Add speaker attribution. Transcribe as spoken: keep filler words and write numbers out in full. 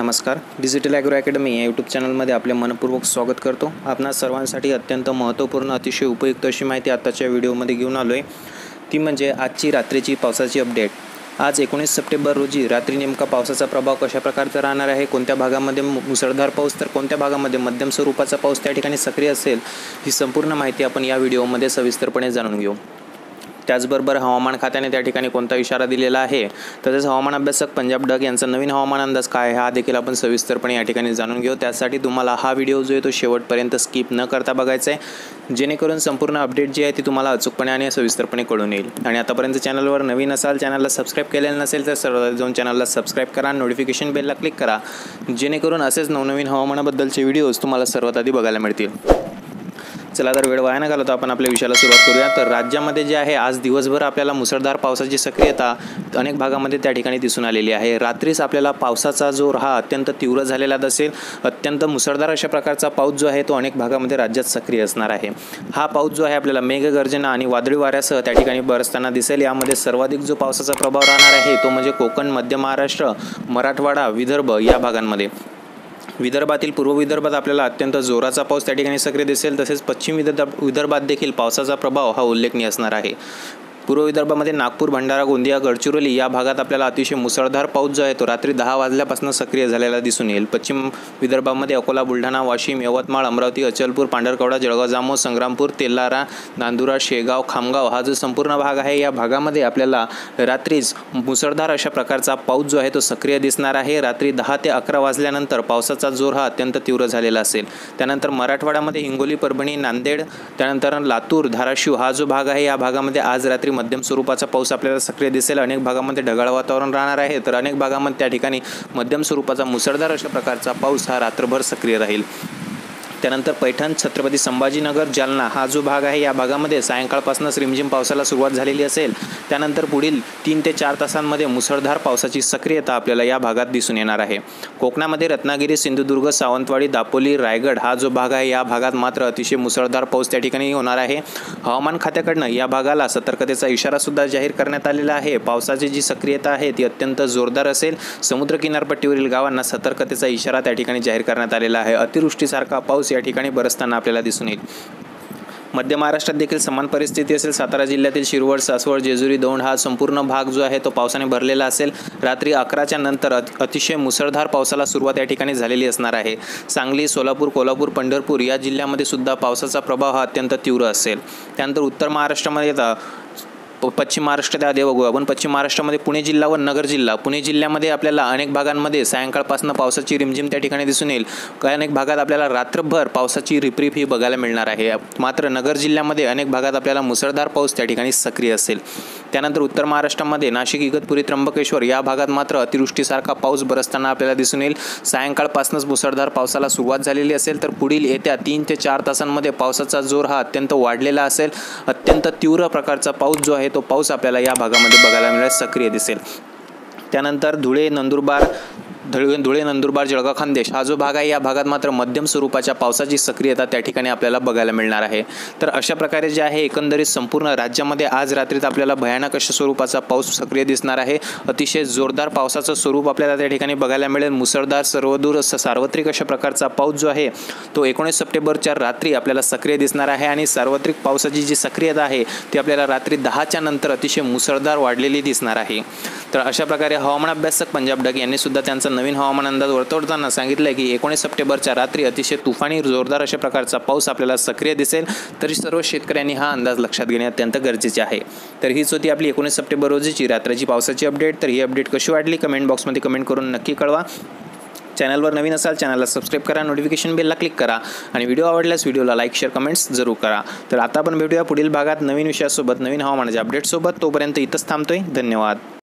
Speaker 1: नमस्कार. Digital agro academy या YouTube चॅनलमध्ये आपले मनपूर्वक स्वागत करतो. आपणा सर्वांसाठी अत्यंत महत्त्वपूर्ण अतिशय उपयुक्त अशी माहिती आताच्या व्हिडिओमध्ये घेऊन आलो आहे. ती म्हणजे आजची रात्रीची पावसाची अपडेट. आज एकोणीस सप्टेंबर रोजी रात्री नेमका पावसाचा प्रभाव कशा प्रकारचा राहणार आहे, कोणत्या भागामध्ये मुसळधार पाऊस तर कोणत्या भागामध्ये मध्यम स्वरूपाचा पाऊस त्या ठिकाणी सक्रिय असेल, ही संपूर्ण माहिती आपण या व्हिडिओमध्ये सविस्तरपणे जाणून घेऊ. त्याचबरोबर हवामान खात्याने त्या ठिकाणी कोणता इशारा दिलेला आहे, तसेच हवामान अभ्यासक पंजाब डग यांचा नवीन हवामान अंदाज काय हा देखील आपण सविस्तरपणे या ठिकाणी जाणून घेऊ. त्यासाठी तुम्हाला हा व्हिडिओ जो आहे तो शेवटपर्यंत स्किप न करता बघायचा आहे, जेणेकरून संपूर्ण अपडेट जी आहे ती तुम्हाला अचूकपणे आणि सविस्तरपणे कळून येईल. आणि आतापर्यंत चॅनलवर नवीन असाल, चॅनलला सबस्क्राईब केलेलं नसेल तर सर्व जाऊन चॅनलला सबस्क्राईब करा, नोटिफिकेशन बेलला क्लिक करा, जेणेकरून असेच नवनवीन हवामानाबद्दलचे व्हिडिओज तुम्हाला सर्वात आधी बघायला मिळतील. चला तर वेळ वाया न घालवता आपण आपल्या विषयाला सुरुवात करूया. तर राज्यामध्ये जे आहे आज दिवसभर आपल्याला मुसळधार पावसाची सक्रियता अनेक भागामध्ये त्या ठिकाणी दिसून आलेली आहे. रात्रीच आपल्याला पावसाचा जोर हा अत्यंत तीव्र झालेला दिसेल. अत्यंत मुसळधार अशा प्रकारचा पाऊस जो आहे तो अनेक भागामध्ये राज्यात सक्रिय असणार आहे. हा पाऊस जो आहे आपल्याला मेघगर्जना आणि वादळी वाऱ्यासह त्या ठिकाणी बरसताना दिसेल. यामध्ये सर्वाधिक जो पावसाचा प्रभाव राहणार आहे तो म्हणजे कोकण, मध्य महाराष्ट्र, मराठवाडा, विदर्भ या भागांमध्ये. विदर्भातील पूर्व विदर्भात आपल्याला अत्यंत जोराचा पाऊस त्या ठिकाणी सक्रिय दिसेल. तसेच पश्चिम विदर्भ विदर्भात देखील पावसाचा प्रभाव हा उल्लेखनीय असणार आहे. पूर्व विदर्भामध्ये नागपूर, भंडारा, गोंदिया, गडचिरोली या भागात आपल्याला अतिशय मुसळधार पाऊस जो आहे तो रात्री दहा वाजल्यापासून सक्रिय झालेला दिसून येईल. पश्चिम विदर्भामध्ये अकोला, बुलढाणा, वाशिम, यवतमाळ, अमरावती, अचलपूर, पांढरकवडा, जळगाव, जामोद, संग्रामपूर, तेलारा, नांदुरा, शेगाव, खामगाव हा जो संपूर्ण भाग आहे या भागामध्ये आपल्याला रात्रीच मुसळधार अशा प्रकारचा पाऊस जो आहे तो सक्रिय दिसणार आहे. रात्री दहा ते अकरा वाजल्यानंतर पावसाचा जोर हा अत्यंत तीव्र झालेला असेल. त्यानंतर मराठवाड्यामध्ये हिंगोली, परभणी, नांदेड, त्यानंतर लातूर, धाराशिव हा जो भाग आहे या भागामध्ये आज रात्री मध्यम स्वरूपाचा पाऊस आपल्याला सक्रिय दिसेल. अनेक भागामध्ये ढगाळ वातावरण राहणार आहे, तर अनेक भागामध्ये त्या ठिकाणी मध्यम स्वरूपाचा मुसळधार अशा प्रकारचा पाऊस हा रात्रभर सक्रिय राहील. त्यानंतर पैठण, छत्रपती संभाजीनगर, जालना हा जो भाग आहे या भागामध्ये सायंकाळपासूनच रिमझिम पावसाला सुरुवात झालेली असेल. त्यानंतर पुढील तीन ते चार तासांमध्ये मुसळधार पावसाची सक्रियता आपल्याला या भागात दिसून येणार आहे. कोकणामध्ये रत्नागिरी, सिंधुदुर्ग, सावंतवाडी, दापोली, रायगड हा जो भाग आहे या भागात मात्र अतिशय मुसळधार पाऊस त्या ठिकाणी होणार आहे. हवामान खात्याकडनं या भागाला सतर्कतेचा इशारा सुद्धा जाहीर करण्यात आलेला आहे. पावसाची जी सक्रियता आहे ती अत्यंत जोरदार असेल. समुद्र किनारपट्टीवरील गावांना सतर्कतेचा इशारा त्या ठिकाणी जाहीर करण्यात आलेला आहे. अतिवृष्टीसारखा पाऊस या ठिकाणी बरसताना आपल्याला दिसून येईल. मध्य महाराष्ट्रात देखील समान परिस्थिती असेल. सातारा जिल्ह्यातील शिरवळ, सासवड, जेजुरी, दौंड हा संपूर्ण भाग जो आहे तो पावसाने भरलेला असेल. रात्री अकराच्या नंतर अतिशय मुसळधार पावसाला सुरुवात या ठिकाणी झालेली असणार आहे. सांगली, सोलापूर, कोल्हापूर, पंढरपूर या जिल्ह्यामध्ये सुद्धा पावसाचा प्रभाव हा अत्यंत तीव्र असेल. त्यानंतर उत्तर महाराष्ट्रामध्ये पश्चिम महाराष्ट्रात आधी बघू आपण. पश्चिम महाराष्ट्रामध्ये पुणे जिल्हा व नगर जिल्हा. पुणे जिल्ह्यामध्ये आपल्याला अनेक भागांमध्ये सायंकाळपासून पावसाची रिमझिम त्या ठिकाणी दिसून येईल. काही अनेक भागात आपल्याला रात्रभर पावसाची रिपरिप ही बघायला मिळणार आहे. मात्र नगर जिल्ह्यामध्ये अनेक भागात आपल्याला मुसळधार पाऊस त्या ठिकाणी सक्रिय असेल. त्यानंतर उत्तर महाराष्ट्रामध्ये नाशिक, इगतपुरी, त्र्यंबकेश्वर या भागात मात्र अतिवृष्टीसारखा पाऊस बरसताना आपल्याला दिसून येईल. सायंकाळपासूनच मुसळधार पावसाला सुरुवात झालेली असेल, तर पुढील येत्या तीन ते चार तासांमध्ये पावसाचा जोर हा अत्यंत वाढलेला असेल. अत्यंत तीव्र प्रकारचा पाऊस जो आहे तो पाऊस आपल्याला या भागामध्ये बघायला मिळेल, सक्रिय दिसेल. त्यानंतर धुळे, नंदुरबार धुळे धुळे नंदुरबार, जळगाव, खान्देश हा जो भाग आहे या भागात मात्र मध्यम स्वरूपाच्या पावसाची सक्रियता त्या ठिकाणी आपल्याला बघायला मिळणार आहे. तर अशा प्रकारे जे आहे एकंदरीत संपूर्ण राज्यामध्ये आज रात्रीत आपल्याला भयानक अशा स्वरूपाचा पाऊस सक्रिय दिसणार आहे. अतिशय जोरदार पावसाचं स्वरूप आपल्याला त्या ठिकाणी बघायला मिळेल. मुसळधार, सर्वदूर सार्वत्रिक अशा प्रकारचा पाऊस जो आहे तो एकोणीस सप्टेंबरच्या रात्री आपल्याला सक्रिय दिसणार आहे. आणि सार्वत्रिक पावसाची जी सक्रियता आहे ती आपल्याला रात्री दहाच्या नंतर अतिशय मुसळधार वाढलेली दिसणार आहे. तर अशा प्रकारे हवामान अभ्यासक पंजाब डग यांनी सुद्धा त्यांचा नवीन हवामान अंदाज वर्तवताना सांगितलं की एकोणीस सप्टेंबरच्या रात्री अतिशय तुफानी जोरदार अशा प्रकारचा पाऊस आपल्याला सक्रिय दिसेल. तरी सर्व शेतकऱ्यांनी हा अंदाज लक्षात घेणे अत्यंत गरजेचे आहे. तर हीच होती आपली एकोणीस सप्टेंबर रोजीची रात्रीची पावसाची अपडेट. तर ही अपडेट कशी वाटली कमेंट बॉक्समध्ये कमेंट करून नक्की कळवा. चॅनलवर नवीन असाल चॅनलला सबस्क्राईब करा, नोटिफिकेशन बेलला क्लिक करा आणि व्हिडिओ आवडल्यास व्हिडिओला लाईक, शेअर, कमेंट्स जरूर करा. तर आता आपण भेटूया पुढील भागात नवीन विषयासोबत, नवीन हवामानाच्या अपडेटसोबत. तोपर्यंत इथंच थांबतोय. धन्यवाद.